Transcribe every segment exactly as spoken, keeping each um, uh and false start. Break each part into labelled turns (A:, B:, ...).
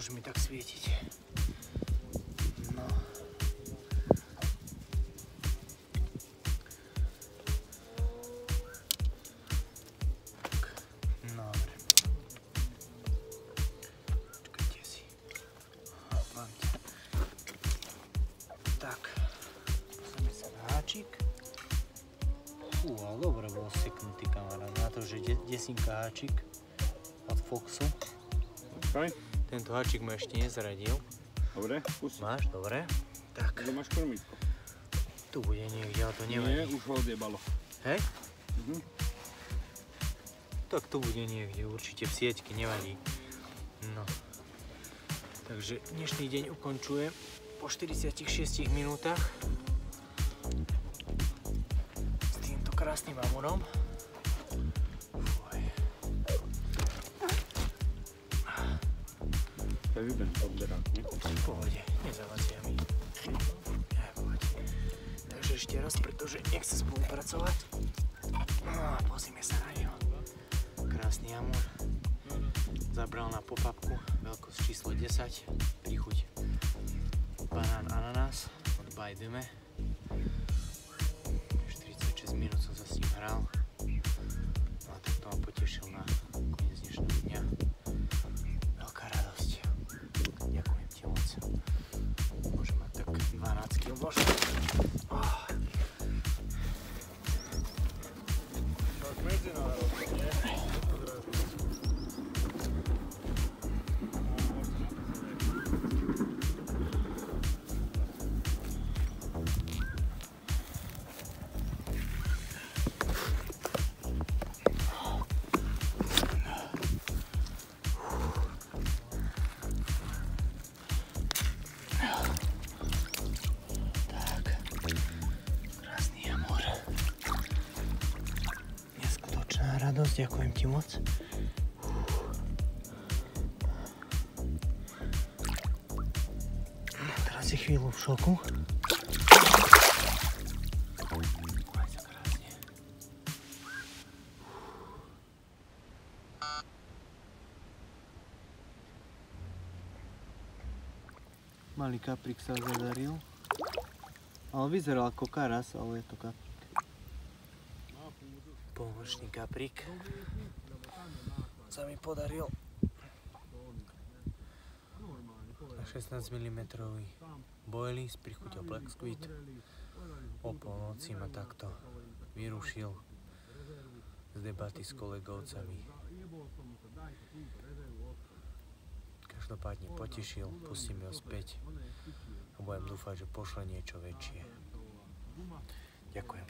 A: Môže mi tak svietiť. No. Dobre. Počkajte si. Hopante. Tak. Pozrieme sa na háčik. Fú, ale dobre bol seknutý kamarát. Na to, že desinka háčik od Foxu.
B: Počkaj.
A: Tento háčik ma ešte nezradil.
B: Dobre, pusti.
A: Máš? Dobre. Tak.
B: Kde máš kormítko?
A: Tu bude niekde, ale to nevadí.
B: Nie, už ho odjebalo.
A: Hej?
B: Mhm.
A: Tak tu bude niekde, určite v sieťke, nevadí. No. Takže dnešný deň ukončujem po štyridsiatich šiestich minútach s týmto krásnym amurom.
B: To je vyben odberák, nie?
A: V pohode, nezavadzia mi. Takže ešte raz, pretože nechce spolupracovať. No a pozrime sa na neho. Krásny amur. Zabral na popapku, veľkosť číslo desať. Príchuť banán ananás od Bajdeme. štyridsaťšesť minút som sa s ním hral. No a tak to ma potešil na koniec dnešného dňa. Veľká radosť. Ďakujem ti moc. Môžem mať tak dvanásť kilogramov možno. Oh.
B: Tak medzinárodne, nie?
A: Radosť, ďakujem ti moc. Teraz je chvíľu v šoku. Malý kaprík sa zadaril. Ale vyzeral ako karas, ale je to kaprík. Pomočný kaprík sa mi podaril na šestnásť milimetrov boilie s príchuťou Black Squid. O polnoci ma takto vyrušil z debaty s kolegovcami. Každopádne potešil, pustím ho späť a budem dúfať, že pošle niečo väčšie. Ďakujem.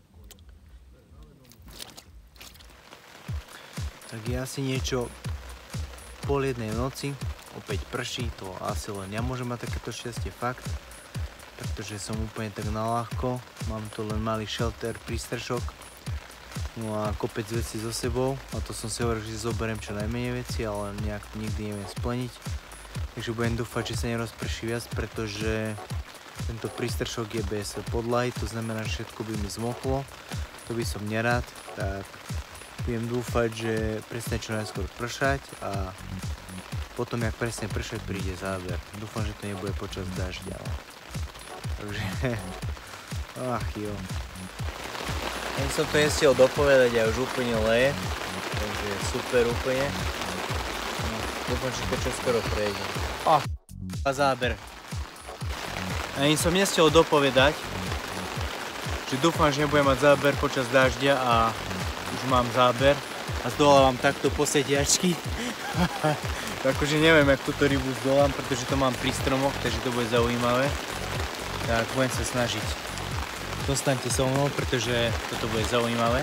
A: Tak je asi niečo pol jednej v noci, opäť prší, to asi len ja môžem mať takéto šťastie, fakt, pretože som úplne tak naľahko, mám tu len malý shelter, prístršok, no a kopec vecí so sebou, a to som si hovoril, že zoberiem čo najmenej veci, ale nejak to nikdy neviem splniť, takže budem dúfať, že sa nerozprší viac, pretože tento prístršok je bez podlahy, to znamená, že všetko by mi zmoklo, to by som nerád, tak budem dúfať, že presne čo najskôr pršať a potom, jak presne pršať, príde záber. Dúfam, že to nebude počas dažďa. Takže, ach jo. Len som to nestiel dopovedať a už úplne leje, takže super úplne. No, dúfam, že to čoskoro prejde. Oh, a záber. Ani som nestiel dopovedať, že dúfam, že nebudem mať záber počas dažďa a už mám záber a zdolávam takto po sediačky. Akože neviem, jak túto rybu zdolám, pretože to mám pri stromoch, takže to bude zaujímavé. Tak budem sa snažiť. Zostaňte so mnou, pretože toto bude zaujímavé.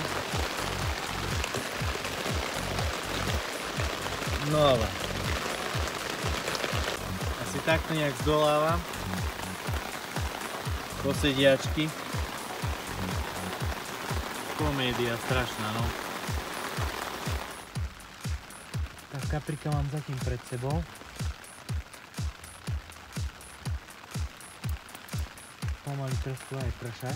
A: No ale asi takto nejak zdolávam po sediačky. Komédia strašná, no. Tak kaprika mám zatím pred sebou. Pomaly trošku aj pršať.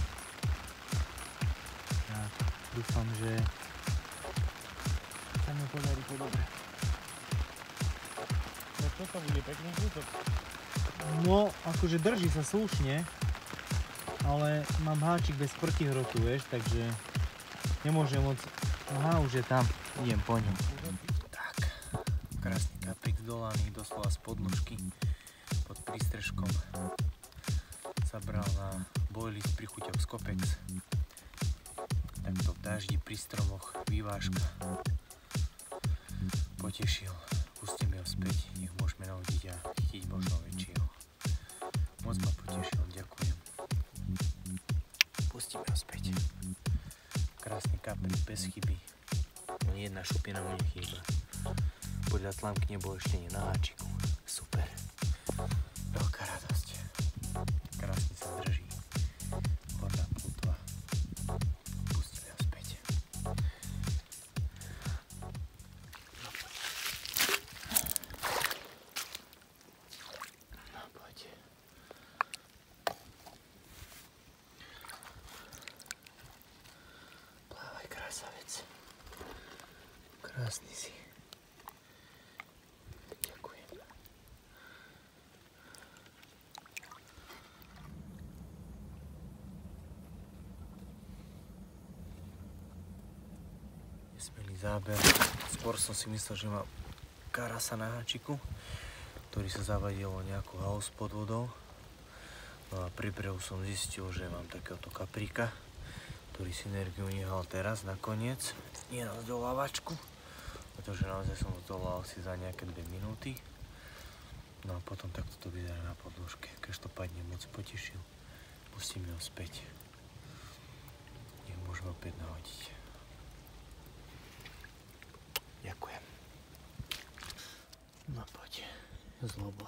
A: Tak dúfam, že sa mi podarí to dobre. Tak
B: toto bude pekný kúsok.
A: No, akože drží sa slušne, ale mám háčik bez protihrotu, vieš, takže nemôžem moc... Aha, už je tam, idem po ňom. Tak, krásny kaprik zdolaný, doslova z podložky, pod prístrežkom. Zabral na boilies pri chuťoch Skopex. Takto v daždi pri stromoch, vývážka. Potešil, pustíme ho späť, nech môžeme nahodiť a chytiť možno väčšieho. Moc ma potešil, ďakujem. Pustíme ho späť. Krásny kaprik, bez chyby. Ani jedna šupina mu nechýba. Podľa slámky nebol ešte ani na háčiku. Super. Veľká radosť. Krásne sa drží. Horná plutva. Pustíme ho späť. No poď. Plávaj, krásavec. Krásny si. Ďakujem. Nesmelý záber. Skôr som si myslel, že mám karasa na háčiku, ktorý sa zavadil o nejakú haus pod vodou. No a pri brehu som zistil, že mám takéhoto kapríka, ktorý synergiu nehal teraz nakoniec. Nie na zdolávačku, pretože naozaj som zdolal asi za nejaké dve minúty. No a potom takto to vyzerá na podložke. Keď to padne, moc potešil. Pustíme ho späť. Nech môžeme opäť nahodiť. Ďakujem. No poď, zlobor.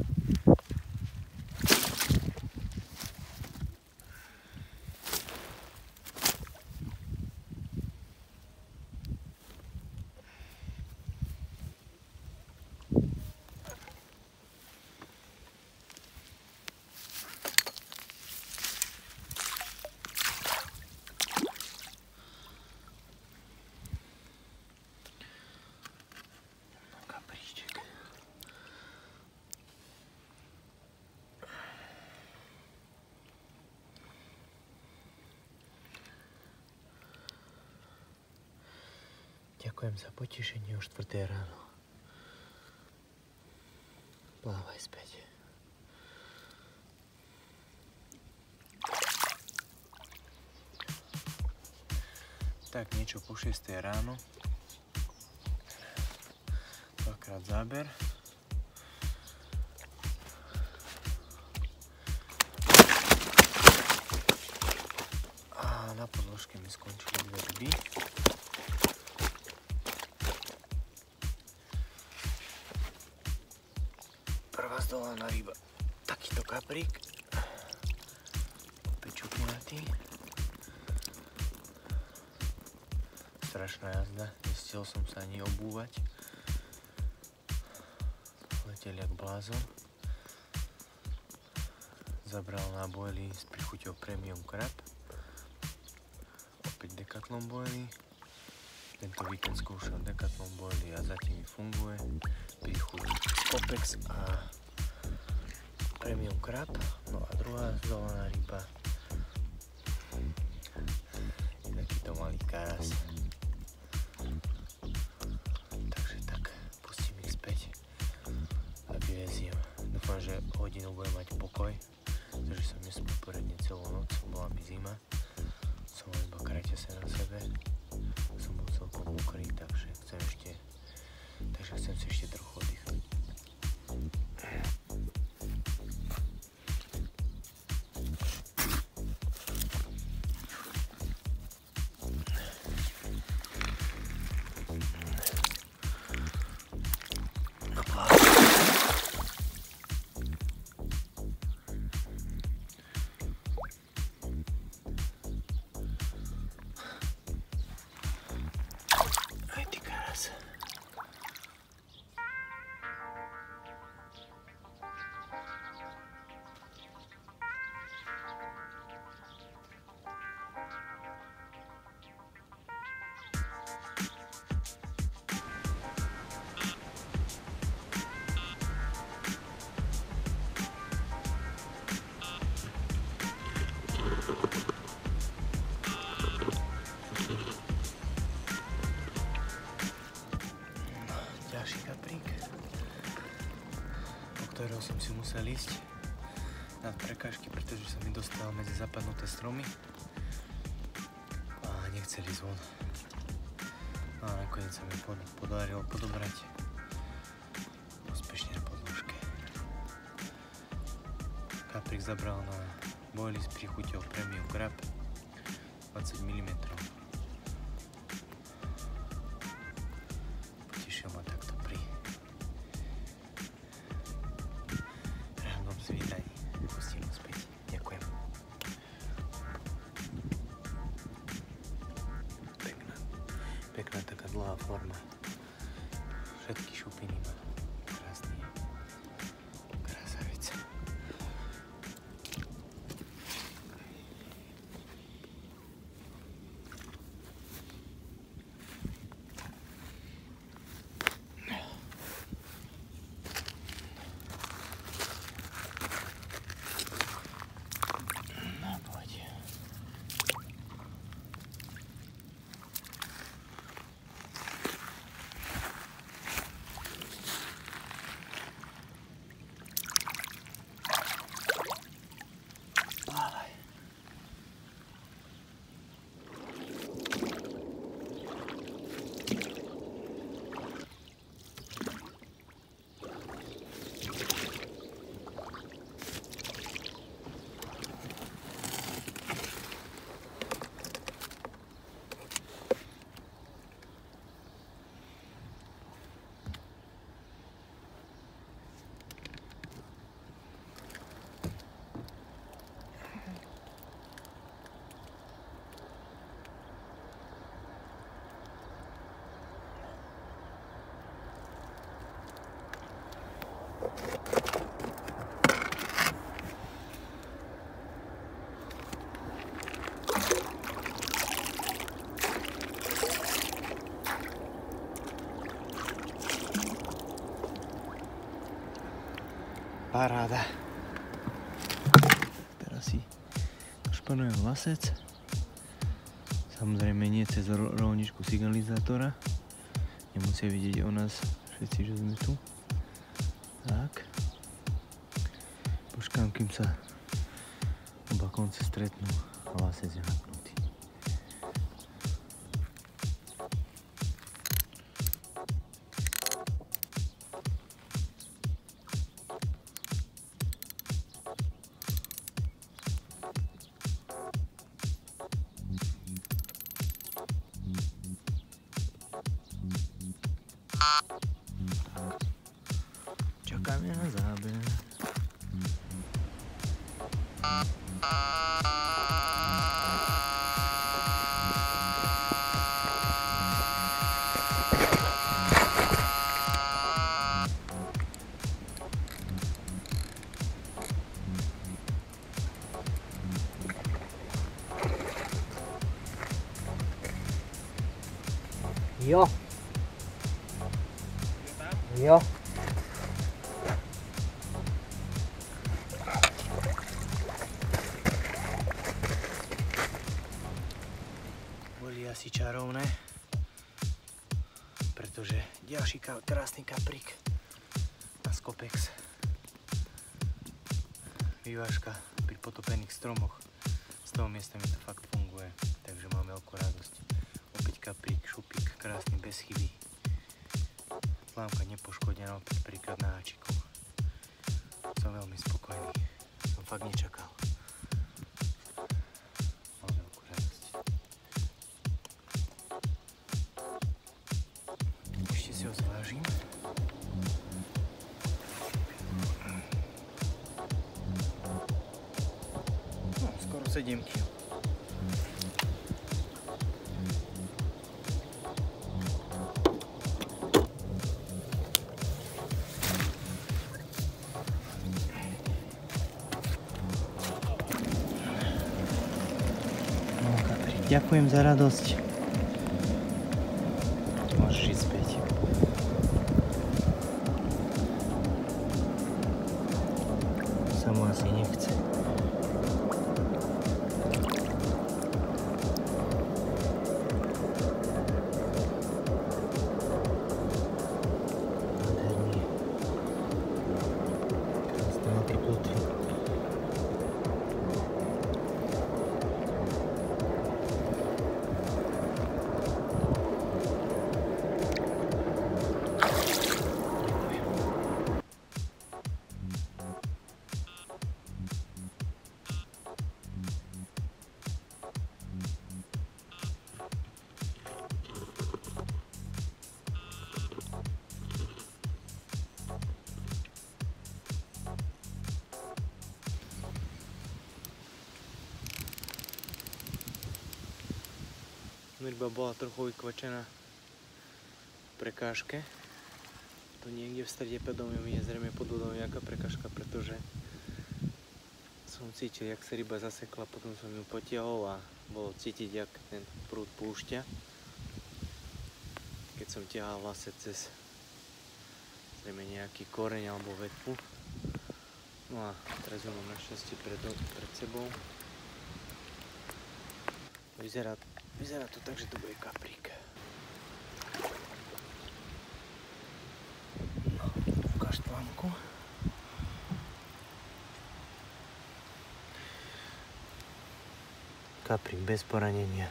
A: Ďakujem za potešenie o štvrtej ráno. Plávaj späť. Tak niečo po šiestej ráno. Dvakrát záber. A na podložke mi skončili dve ryby. Prvá zdolaná ryba, takýto kaprík, opäť čupinatý. Strašná jazda, nestiel som sa ani obúvať. Letel jak blázon. Zabral na boily s prichuťou Premium Crab. Opäť Decathlon boily. Tento víkend skúšam Decathlon boily a zatím mi funguje. Príchuť Skopex a Premium Crab. No a druhá zdolaná ryba je takýto malý karas. Takže tak, pustím ich späť a vyveziem. Dúfam, že hodinu budem mať pokoj, pretože som nespal poriadne celú noc, bola mi zima. Som mal iba kraťase na sebe. Som bol celkom mokrý, takže chcem ešte takže chcem si ešte trochu oddychať. ktorého som si musel ísť nad prekážky, pretože sa mi dostal medzi zapadnuté stromy a nechceli ísť von. No a nakoniec sa mi podarilo podobrať úspešne na podložke. Kaprik zabral na boilies pri chuťou Premium Crab dvadsať milimetrov. Potešil ma takto pri ránom zvídaní. Pustím ho späť. Ďakujem. Pekná, pekná taká dlhá forma. Všetky šupiny má. Krásny. Krásavec. Paráda. Teraz si španujem lasec. Samozrejme nie cez rovničku signalizátora. Nemusia vidieť o nás všetci, že sme tu. Tak. Počkám, kým sa oba konce stretnú a lasec je napnutý. Čakáme na záber. Jo. Jo. Boli asi čarovné, pretože ďalší krásny kaprík na Scopex. Vývažka pri potopených stromoch. Z toho miesta mi to fakt funguje, takže mám veľkú radosť. Opäť kaprík, šupík, krásny, bez chyby. Slámka nepoškodená, opäť príklad na háčiku. Som veľmi spokojný. Som fakt nečakal. Mám veľkú radosť. Ešte si ho zvážim. No, skoro sedem kilogramov. Ďakujem za radosť. Môžeš ísť späť. Sa mu asi nechce. Nádherný. Mirba bola trochu vykvačená v prekážke. Tu niekde v strede pedomiem je zrejme pod vodou nejaká prekážka, pretože som cítil, jak sa ryba zasekla, potom som ju potiahol a bolo cítiť, jak ten prúd púšťa. Keď som ťahal vlastne cez zrejme nejaký koreň alebo vetvu. No a teraz ju mám našťastie pred, pred sebou. Vyzerá, vyzerá to tak, že to bude kaprík. No, ukáž tlamku. Kaprík bez poranenia.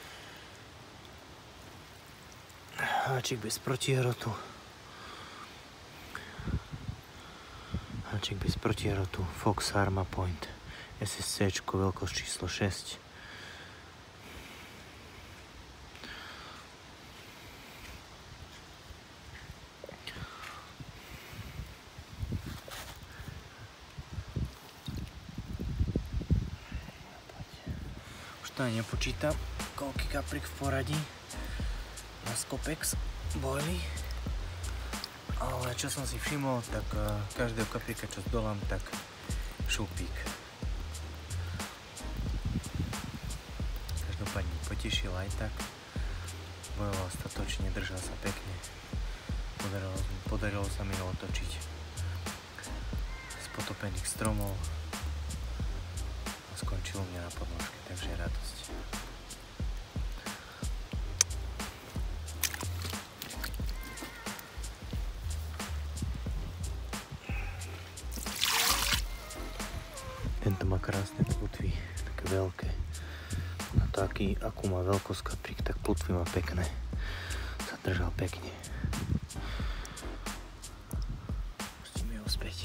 A: Háčik bez protihrotu. Háčik bez protihrotu. Fox Arma Point. es es cé, veľkosť číslo šesť. To nepočítam, koľký kaprík v poradí na Scopex bojli, ale čo som si všimol, tak uh, každého kapríka, čo zdolám, tak šupík. Každopádne potešil aj tak, bojoval statočne, držal sa pekne, podarilo, podarilo sa mi ho otočiť z potopených stromov. Skončilo mňa na podnožke, takže radosť. Tento má krásne plutvy, také veľké. A to aký, akú má veľkosť kaprík, tak plutvy má pekné. Sa držal pekne. Pustíme ho späť.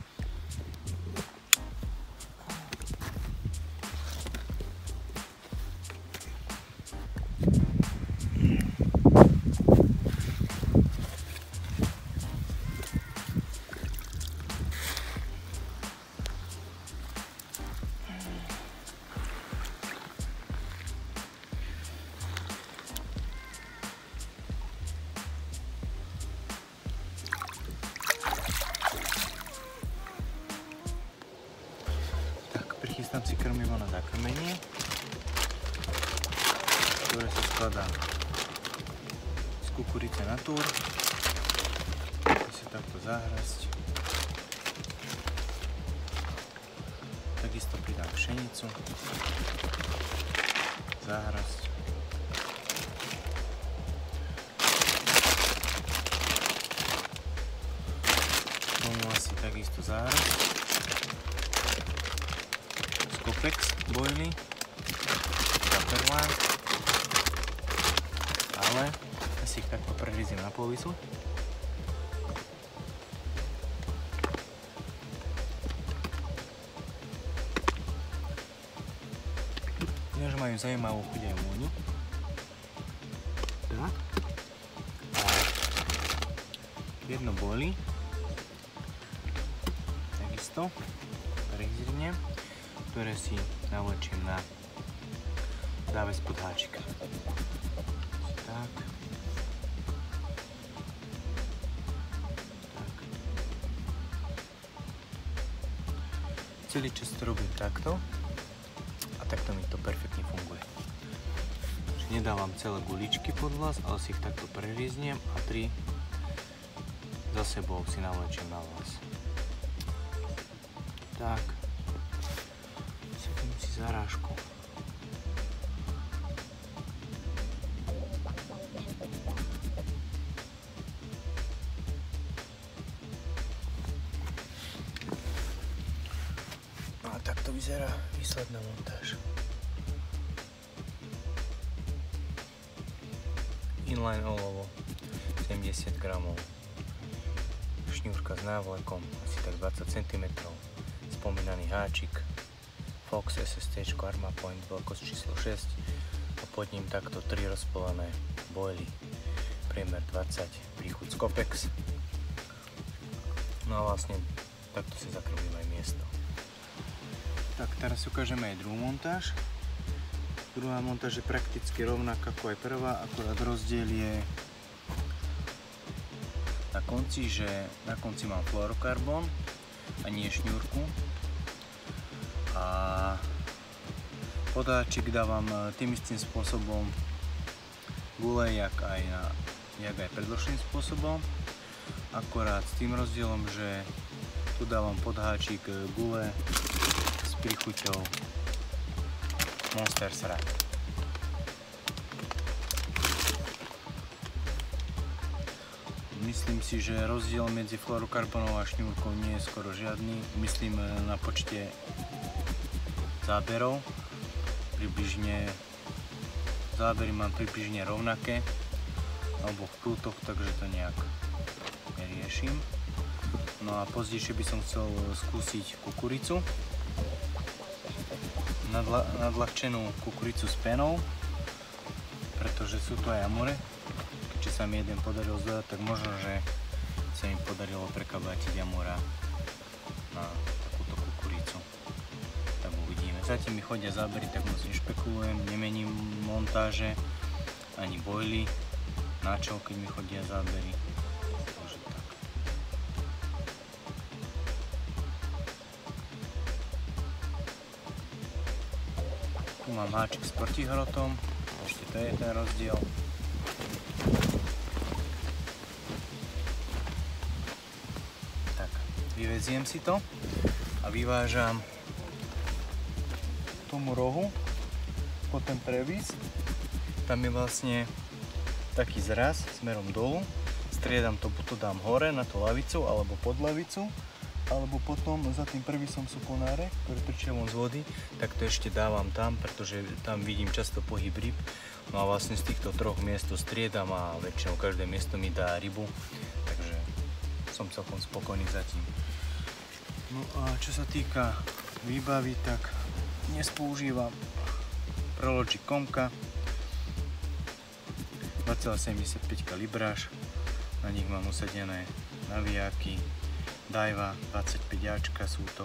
A: Prichystám si krmivo na zakrmenie, ktoré sa skladá z kukurice Natur. Chcem si takto zahrasť. Takisto pridám pšenicu. Zahrasť. Tomu asi takisto zahrasť. Scopex bojly, Tupperware, ale ja si ich takto prehryzím na polovicu. Že majú zaujímavú chuť aj vôňu. Tak. A jedno bojly, takisto prehryzím, ktoré si navlečím na záves pod háčika. Tak. Tak. Celý čas to robím takto a takto mi to perfektne funguje. Nedávam celé guličky pod vlas, ale si ich takto preríznem a tri za sebou si navlečím na vlas. Tak. Zarážku. A takto vyzerá výsledná montáž. Inline olovo sedemdesiat gramov. Šňúrka s návlekom asi tak dvadsať centimetrov. Spomínaný háčik Fox es es cé Arma Point, veľkosť číslo šesť a pod ním takto tri rozpolané bojly, priemer dvadsať, príchuť Scopex. No a vlastne takto si zakrmím aj miesto. Tak teraz ukážeme aj druhú montáž. Druhá montáž je prakticky rovnaká ako aj prvá, akorát rozdiel je na konci, že na konci mám fluorokarbon a nie šňúrku. A podáčik dávam tým istým spôsobom gule, jak aj, na, jak aj predložným spôsobom. Akorát s tým rozdielom, že tu dávam podháčik gule s príchuťou Monster Srad. Myslím si, že rozdiel medzi fluorokarbonom a šňúrkou nie je skoro žiadny. Myslím na počte záberov. Približne zábery mám približne rovnaké na oboch prútoch, takže to nejak neriešim. No a pozdejšie by som chcel skúsiť kukuricu. Nadla, nadľahčenú kukuricu s penou, pretože sú to aj amure. Keďže sa mi jeden podaril zdať, tak možno, že sa mi podarilo prekabátiť amura na takúto kukuricu. Tak uvidíme. Zatiaľ mi chodia zábery, tak moc nešpekulujem, nemením montáže ani boily, na čo, keď mi chodia zábery. Takže tak. Tu mám háčik s protihrotom, ešte to je ten rozdiel. Tak, vyveziem si to a vyvážam tomu rohu po ten previs. Tam je vlastne taký zraz smerom dolu. Striedam to, buď to dám hore na tú lavicu alebo pod lavicu, alebo potom za tým previsom sú konáre, ktoré trčia von z vody, tak to ešte dávam tam, pretože tam vidím často pohyb ryb. No a vlastne z týchto troch miest to striedam a väčšinou každé miesto mi dá rybu, takže som celkom spokojný zatím. No a čo sa týka výbavy, tak dnes používam Prologic Comka dva celé sedemdesiatpäť kalibráž, na nich mám usadené navijáky Daiwa dvadsaťpäť áčka sú to.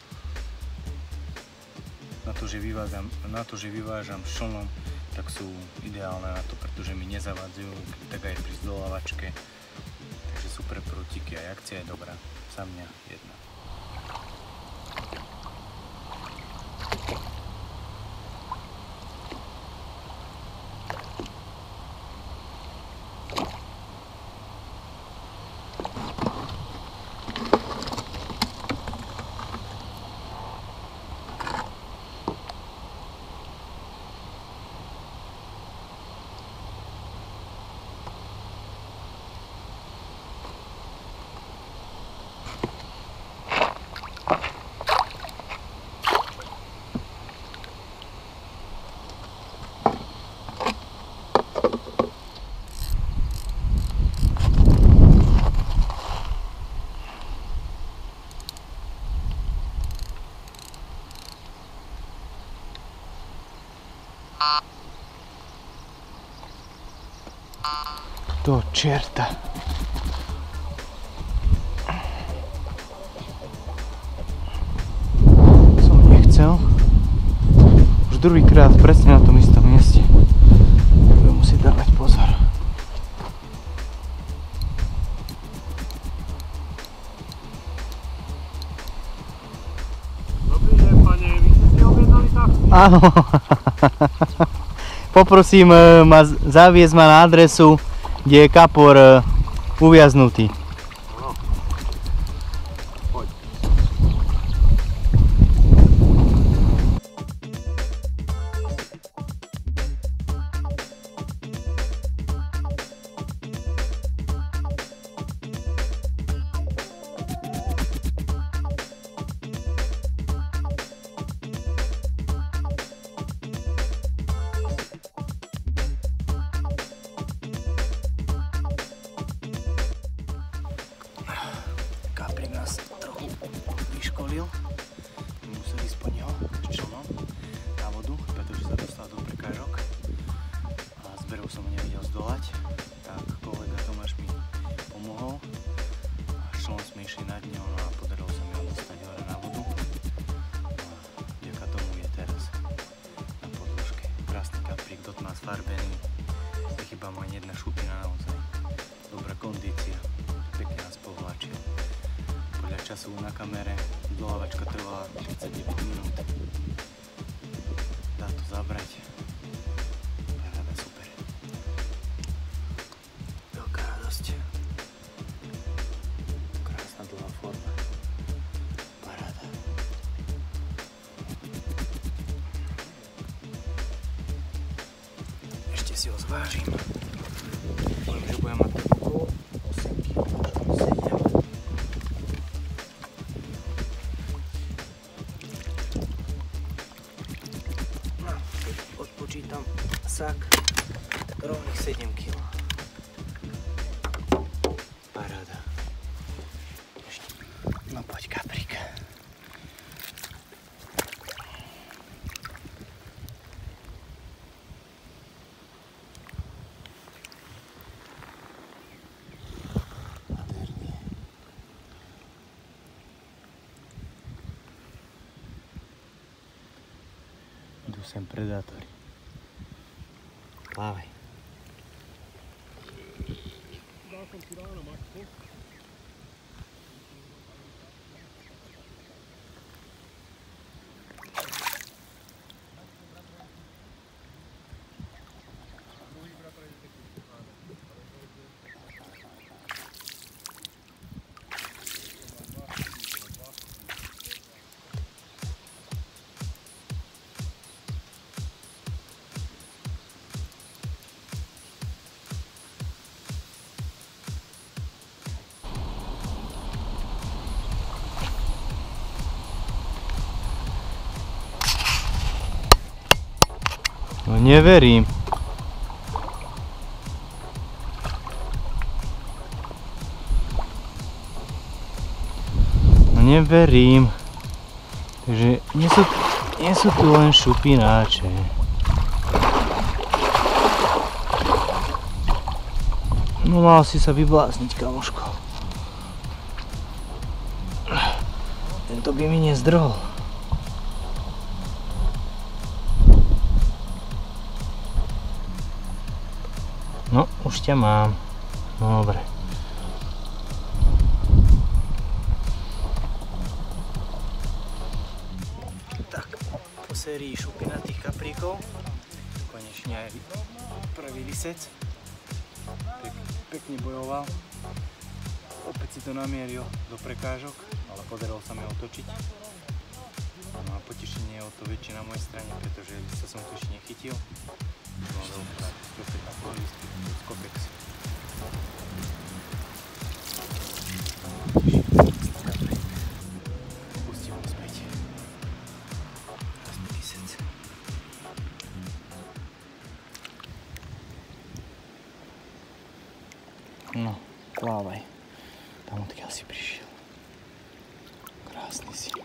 A: Na to, že vyvážam, na to, že vyvážam s člnom, tak sú ideálne na to, pretože mi nezavadzujú, tak aj pri zdolávačke. Takže super prútiky, aj akcia je dobrá. Za mňa jedna. Do čerta. Som nechcel. Už druhýkrát presne na tom istom mieste. Budem musieť dávať pozor.
B: Dobrý deň, pane, vy ste si objednali taxi?
A: Áno. Poprosím ma zaviesť ma na adresu, kde je kapor uviaznutý.
B: No. Poď.
A: Kaprik nás trochu vyškolil. Museli ísť po neho s člnom na vodu, pretože sa dostal do prekážok a z brehu som ho nevedel zdolať. Tak kolega Tomáš mi pomohol a s člnom sme išli nad ňou a podarilo sa mi ho dostať hore na vodu. A vďaka tomu je teraz na podĺžke. ani jedna šupina naozaj. Dobrá kondícia, pekne nás povláčia. Podľa času na kamere doľavačka trvala tridsaťdeväť minút. Dá to zabrať. Paráda, super. Veľká radosť. Krásna dlhá forma. Paráda. Ešte si ho zvážim. Poviem, že budem mať tak okolo osem kilogramov, možno sedem. No, keď odpočítam sak, rovných sedem kilogramov. Paráda. Ešte. No poď, kaprík. Idú sem predátori. Plávaj.
B: Dal som ti ráno Maxko.
A: No neverím. No neverím. Takže nie sú, nie sú tu len šupináče. No mal si sa vyblázniť, kamoško. Tento by mi nezdrhol. No, už ťa mám. No, dobre. Tak, po sérii šupinatých kapríkov konečne aj prvý lisec. Pek, pekne bojoval. Opäť si to namieril do prekážok, ale podarilo sa mi otočiť. No a potešenie je o to väčšie na mojej strane, pretože sa som to ešte nechytil. No dobrá, späť na pololisty, skopex. Pustím ho späť. Raz lisec. No, plávaj. Tam odkiaľ si prišiel. Krásny si.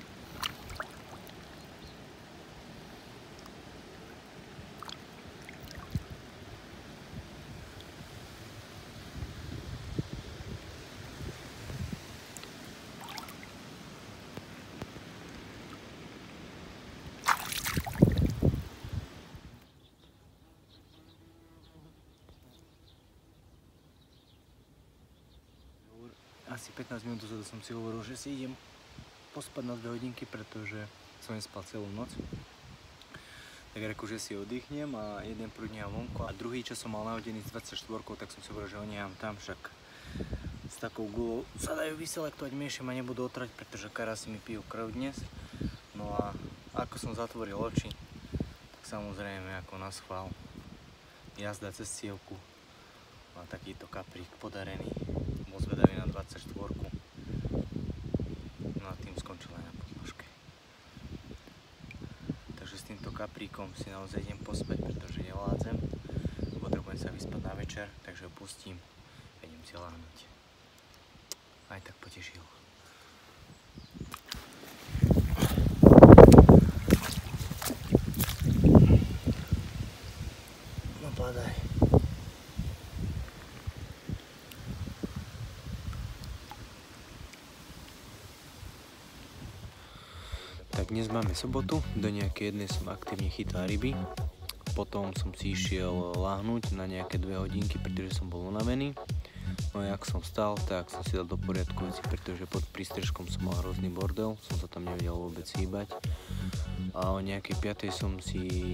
A: Asi pätnásť minút dozadu som si hovoril, že si idem pospať na dve hodinky, pretože som nespal celú noc. Tak reku, že si oddychnem a jeden prúd nehám vonku a druhý, čo som mal nahodený s dvadsaťštvorkou, tak som si hovoril, že ho nehám tam, však s takou gulou sa dajú vyselektovať menšie, ma nebudú otrať, pretože karasi mi pijú krv dnes. No a ako som zatvoril oči, tak samozrejme ako na schvál jazda cez cievku a takýto kaprík podarený. Bol zvedavý na dvadsaťštvorku. No a tým skončil aj na podnožke. Takže s týmto kapríkom si naozaj idem pospať, pretože nevládzem. Potrebujem sa vyspať na večer, takže ho pustím a idem si láhnuť. Aj tak potešil. No padaj. Tak dnes máme sobotu, do nejakej jednej som aktívne chytal ryby. potom som si išiel láhnuť na nejaké dve hodinky, pretože som bol unavený. No a jak som vstal, tak som si dal do poriadku veci, pretože pod prístrežkom som mal hrozný bordel, som sa tam nevedel vôbec hýbať. A o nejakej piatej som si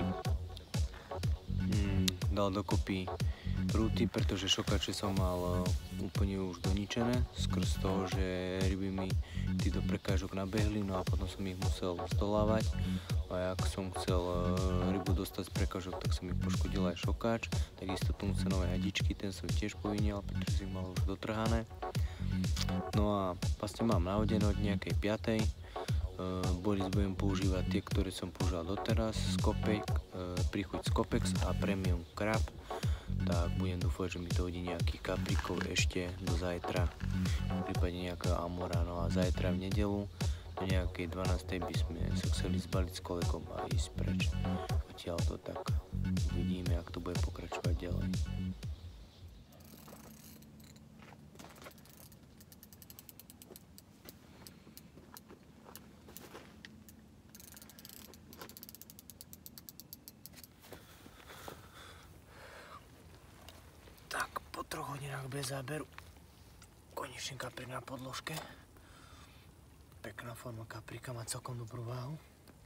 A: mm, dal dokopy rúty, pretože šokače som mal úplne už doničené, skrz toho, že ryby mi tí do prekážok nabehli, no a potom som ich musel zdolávať. A jak som chcel rybu dostať z prekážok, tak som ich poškodil aj šokáč, takisto tuncenové hadičky, ten som tiež povinil, pretože si mal už dotrhané. No a vlastne mám nahodené od nejakej piatej. Boris budem používať tie, ktoré som používal doteraz, Skopek, príchuť Skopex a Premium Crab. Tak budem dúfať, že mi to hodí nejakých kaprikov ešte do zajtra, prípadne nejakého amora. No a zajtra v nedelu do nejakej dvanástej by sme sa chceli zbaliť s kolegom a ísť preč. Odtiaľ to tak uvidíme, ak to bude pokračovať ďalej. Po troch hodinách bez záberu konečne kaprik na podložke. Pekná forma kaprika, má celkom dobrú váhu.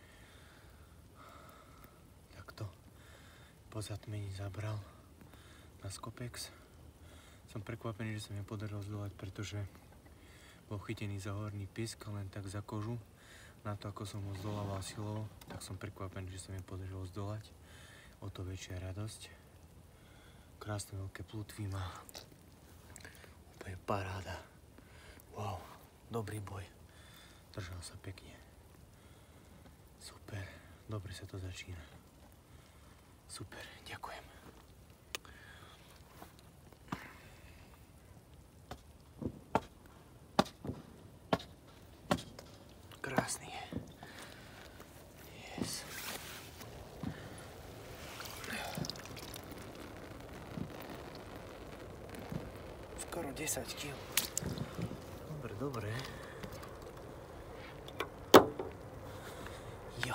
A: Takto po zatmení zabral na Skopex. Som prekvapený, že sa mi podarilo zdolať, pretože bol chytený za horný pisk, len tak za kožu. Na to, ako som ho zdolával silovo, tak som prekvapený, že sa mi podarilo zdolať. O to väčšia radosť. Krásne veľké plutvy má. Úplne paráda. Wow, dobrý boj. Držal sa pekne. Super, dobre sa to začína. Super, ďakujem. Krásny je. Yes. Skoro desať kíl. Dobre, dobre. Jo.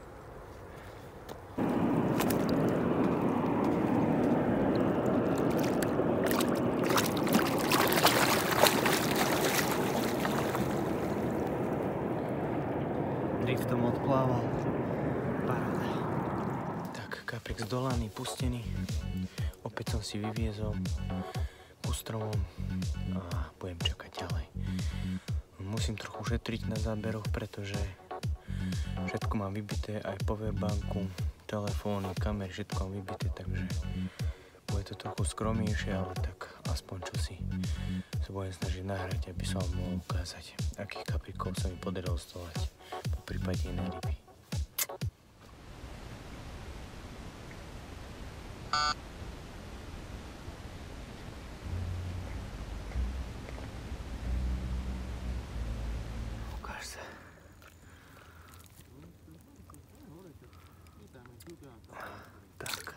A: Driftom odplával. Paráda. Tak, kaprik zdolaný, pustený. Opäť som si vyviezol stromom a budem čakať ďalej. Musím trochu šetriť na záberoch, pretože všetko mám vybité, aj powerbanku, telefóny, kamery, všetko mám vybité, takže bude to trochu skromnejšie, ale tak aspoň čo si sa budem snažiť nahrať, aby som vám mohol ukázať, akých kaprikov sa mi podarilo zdolať, po prípade iné ryby. Tak.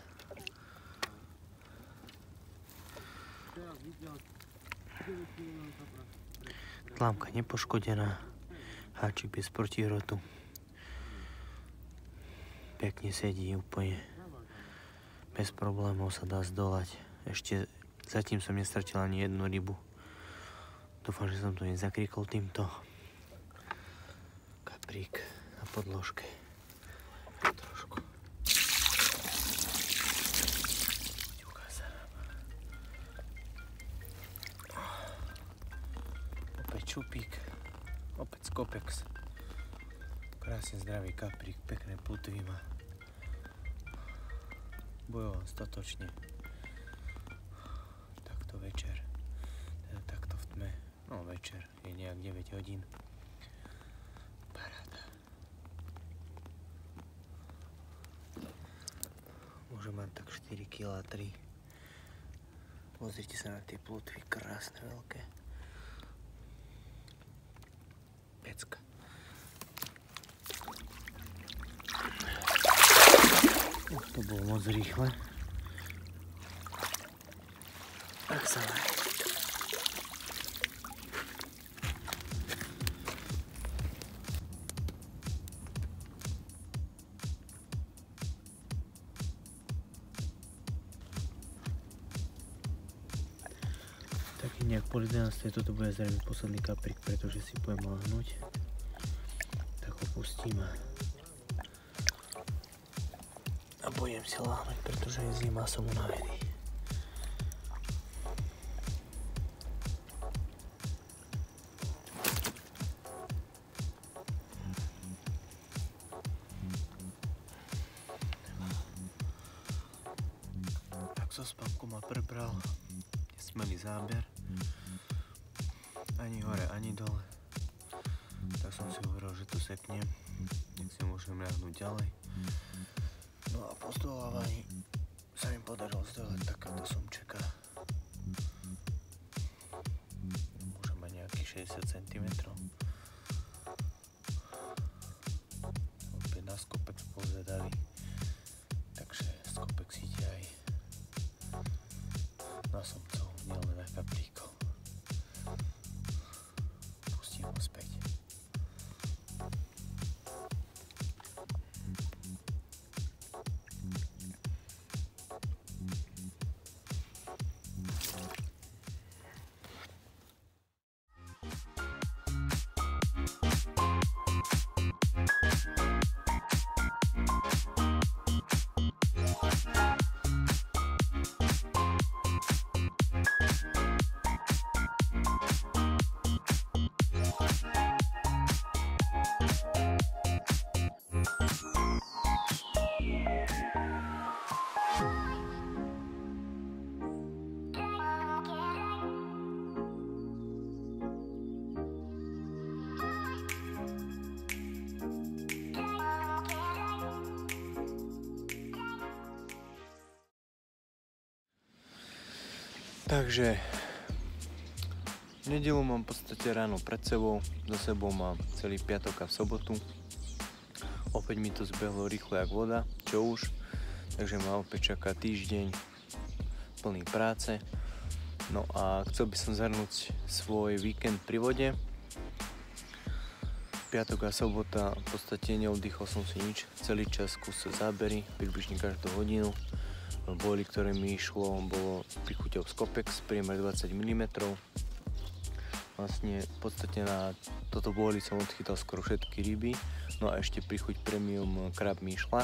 A: Tlámka nepoškodená, háčik bez protihrotu. Pekne sedí úplne. Bez problémov sa dá zdolať. Ešte zatím som nestratil ani jednu rybu. Dúfam, že som to nezakrikol týmto. Kaprík na podložke. Trošku. Opäť čupík. Opäť Skopex. Krásne zdravý kaprík, pekné plutvy má. Bojoval statočne. Takto večer. Teda takto v tme. No večer, je nejak deväť hodín. Paráda. Môže mať tak štyri kilá tri. Pozrite sa na tie plutvy, krásne, veľké. Pecka. To bolo moc rýchle. Tak sa dá. nejak pol jedenástej toto bude zrejme posledný kaprík, pretože si budem láhnuť. Tak ho pustím a budem si láhnuť, pretože je zima, som unavený. Tak so spánku ma prebral nesmelý záber, ani hore, ani dole. Tak som si hovoril, že to seknem, nech si môžem ľahnúť ďalej. No a po zdolávaní sa mi podarilo zdolať takáto sumčeka. Môže mať nejakých šesťdesiat centimetrov. Opäť na skopek spozvedavý, takže skopek si ide aj na sumcov, nielen na kapríkov. Pustím ho späť. Takže nedeľu mám v podstate ráno pred sebou, za sebou mám celý piatok a v sobotu. Opäť mi to zbehlo rýchlo jak voda, čo už, takže ma opäť čaká týždeň plný práce. No a chcel by som zhrnúť svoj víkend pri vode. Piatok a sobota v podstate neoddychol som si nič, celý čas skúsil zábery, približne každú hodinu. Boli, ktoré mi išlo, bolo prichuťou Scopex, priemer dvadsať milimetrov. Vlastne v podstate na toto boli som odchytal skoro všetky ryby, no a ešte prichuť premium krab mi išla.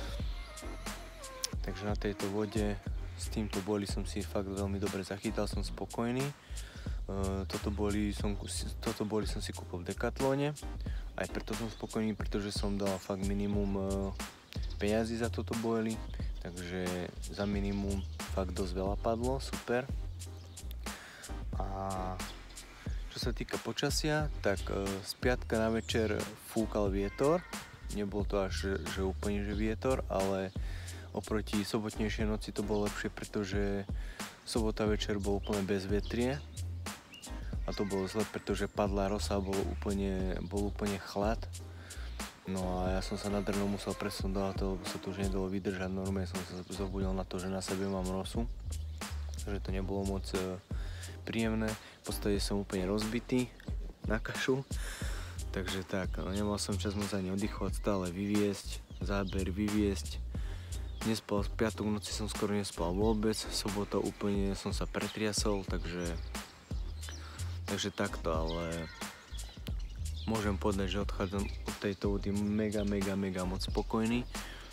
A: Takže na tejto vode s týmto boli som si fakt veľmi dobre zachytal, som spokojný. Toto boli som, toto boli som si kúpil v Decathlone, aj preto som spokojný, pretože som dal fakt minimum peňazí za toto boli. Takže za minimum fakt dosť veľa padlo, super. A čo sa týka počasia, tak z piatka na večer fúkal vietor. Nebol to až že, že úplne že vietor, ale oproti sobotnejšej noci to bolo lepšie, pretože sobota večer bol úplne bez vetrie. A to bolo zle, pretože padla rosa, bol úplne, bol úplne chlad. No a ja som sa nad ránom musel presunúť do toho, lebo sa to už nedalo vydržať. Normálne som sa zobudil na to, že na sebe mám rosu. Takže to nebolo moc e, príjemné. V podstate som úplne rozbitý na kašu. Takže tak, no, nemal som čas moc ani oddychovať, stále vyviesť, záber vyviesť. Nespal, v piatok noci som skoro nespal vôbec, sobota úplne som sa pretriasol, takže, takže takto, ale môžem povedať, že odchádzam od tejto vody mega, mega, mega moc spokojný.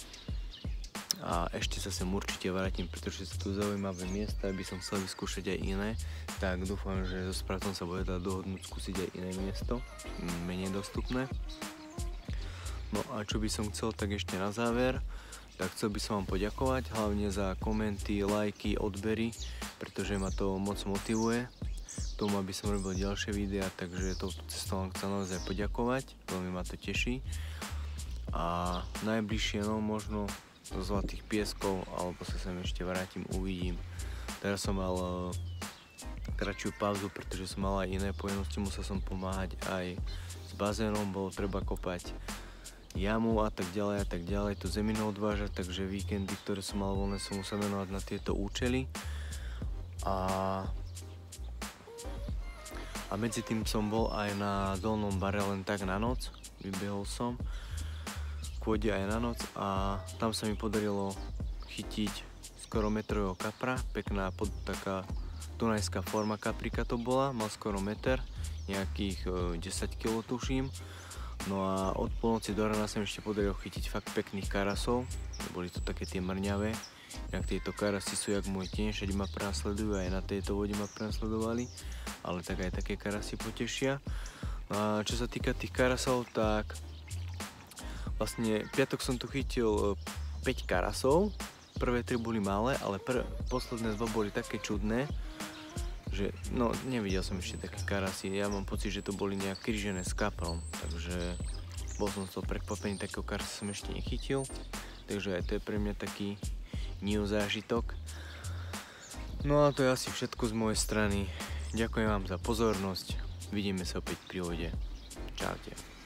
A: A ešte sa sem určite vrátim, pretože sú tu zaujímavé miesta, aby som chcel vyskúšať aj iné. Tak dúfam, že so správcom sa bude dať dohodnúť skúsiť aj iné miesto, menej dostupné. No a čo by som chcel, tak ešte na záver, tak chcel by som vám poďakovať, hlavne za komenty, lajky, odbery, pretože ma to moc motivuje tomu, aby som robil ďalšie videá, takže touto cestou vám chcem naozaj poďakovať, veľmi ma to teší. A najbližšie, no možno do Zlatých pieskov, alebo sa sem ešte vrátim, uvidím. Teraz som mal uh, kratšiu pauzu, pretože som mal aj iné povinnosti, musel som pomáhať aj s bazénom, bolo treba kopať jamu a tak ďalej a tak ďalej, to zeminu odvážať, takže víkendy, ktoré som mal voľné, som musel venovať na tieto účely. A A medzi tým som bol aj na Dolnom bare len tak na noc, vybehol som k vode aj na noc a tam sa mi podarilo chytiť skoro metrového kapra, pekná pod, taká dunajská forma kaprika to bola, mal skoro meter, nejakých desať kilogramov tuším. No a od polnoci do rána sa mi ešte podarilo chytiť fakt pekných karasov, boli to také tie mrňavé. Jak tieto karasy sú jak môj tieň, všade ma prenasledujú, aj na tejto vode ma prenasledovali, ale tak aj také karasy potešia. No a čo sa týka tých karasov, tak vlastne piatok som tu chytil päť karasov, prvé tri boli malé, ale pr- posledné dva boli také čudné, že no nevidel som ešte také karasy, ja mám pocit, že to boli nejak krížené s kaprom, takže bol som z toho prekvapený, takého karasa som ešte nechytil, takže aj to je pre mňa taký new zážitok. No a to je asi všetko z mojej strany, ďakujem vám za pozornosť, vidíme sa opäť pri vode, čaute.